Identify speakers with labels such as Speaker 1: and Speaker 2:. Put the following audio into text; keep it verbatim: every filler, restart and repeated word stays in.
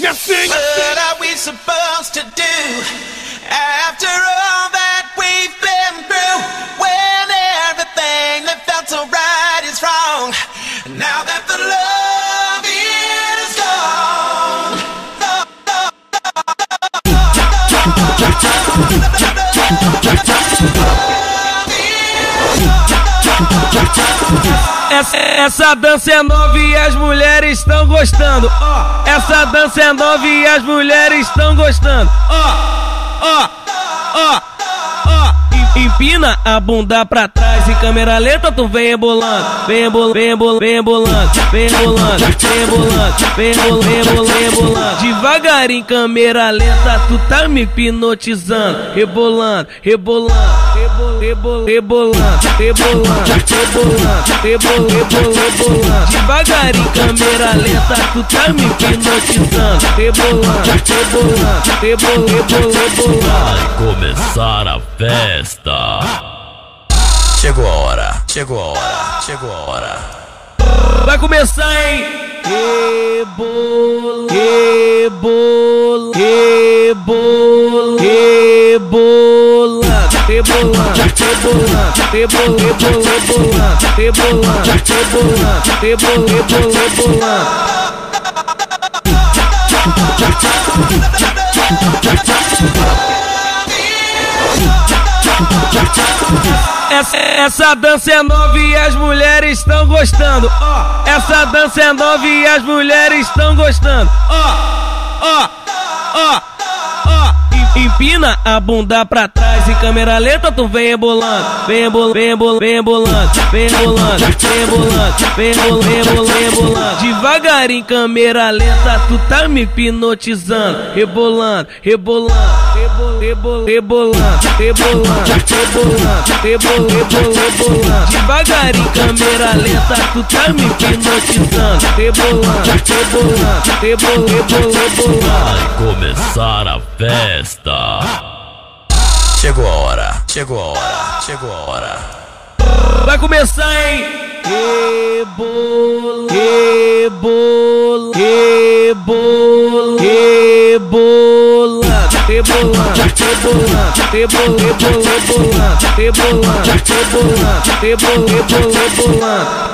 Speaker 1: Me assim.
Speaker 2: What are we supposed to do after all that we've been through? When everything that felt so right is wrong. Now that the love is gone.
Speaker 3: Essa, essa dança é nova e as mulheres estão gostando. Ó, essa dança é nova e as mulheres estão gostando. Ó, ó, ó, ó. Empina a bunda pra trás em câmera lenta, tu vem embolando, vem embolando, vem embolando, vem embolando, vem embolando, vem embolando, vem embolando, vem embolando, vem embolando. Devagar em câmera lenta, tu tá me hipnotizando, rebolando, rebolando, rebolando, rebolando, rebolando, rebolando, rebolando, rebolando. Devagar em câmera lenta, tu tá me hipnotizando, rebolando, rebolando, rebolando, rebolando.
Speaker 4: Vai começar a festa.
Speaker 5: Chegou a hora, chegou a hora, chegou a hora.
Speaker 3: Vai começar, hein? Rebolo, rebolo, rebolo, rebolando, rebolando, rebolando, rebolando, rebolando, rebolando, rebolando, rebolando. Essa, essa dança é nova e as mulheres estão gostando. Ó, essa dança é nova e as mulheres estão gostando. Ó, ó, ó, ó. Empina a bunda pra trás em câmera lenta, tu vem embolando, vem embolando, vem embolando, vem embolando, vem embolando, vem embolando, vem embolando, vem embolando, vem embolando. Devagar em câmera lenta, tu tá me hipnotizando, rebolando, rebolando, rebolando, rebolando, rebolando, rebolando, rebolando, rebolando. Devagar em câmera lenta, tu tá me hipnotizando, rebolando, rebolando, rebolando, rebolando.
Speaker 4: Vai começar a festa.
Speaker 5: Chegou a hora, chegou a hora, chegou a hora.
Speaker 3: Vai começar, hein? Rebolo, rebolo, rebolo, rebolando, rebolando, rebolando, rebolando, rebolando, rebolando, rebolando, rebolando, rebolando.